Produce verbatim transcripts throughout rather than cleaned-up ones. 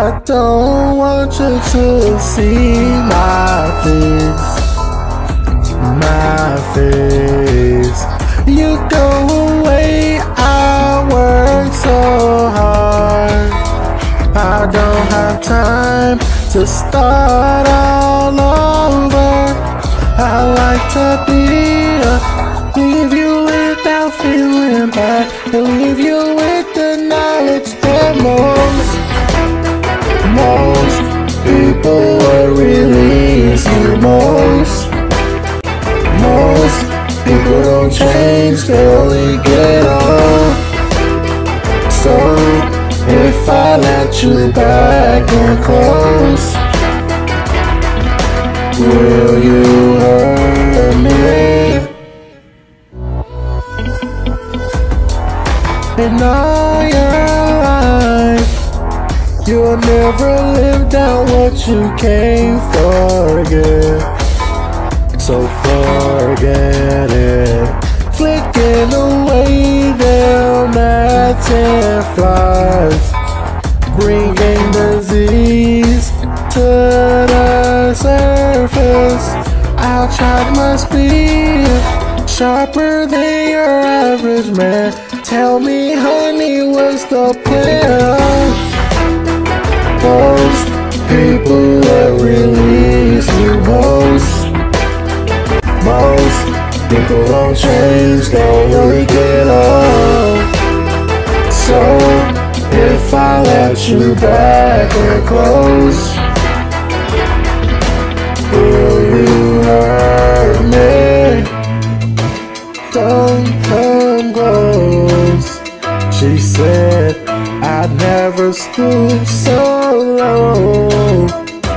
I don't want you to see my face, my face. You go away, I work so hard. I don't have time to start all over. I like to be a, leave you without feeling bad, and leave you with the knowledge that most, most people will release you. Most, most people don't change, they only get old. So if I let you back in close, will you hurt me? In all your life, you'll never live down what you came for again. So forget it. Flicking away them gnats and flies, bringing disease to the surface. I'll try my speed, sharper than your average man. Tell me, honey, what's the plan? Most people will release you. Most, most people don't change, they only get old. So if I let you back and close, will you hurt me? Don't come close. She said I'd never stoop so low.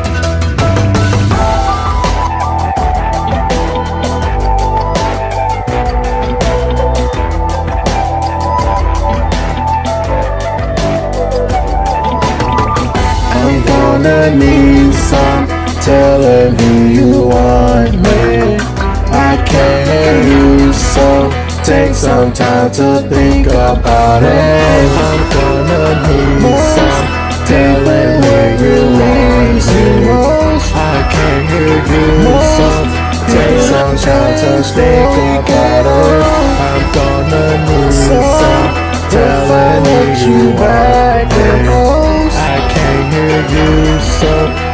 I'm gonna need some telling who you want me. I can't use some, take some time to think about it. I'm gonna need some telling where you want me. I can't hear you, so take some time to think about it. I'm gonna need some telling where you want me. I can't hear you, so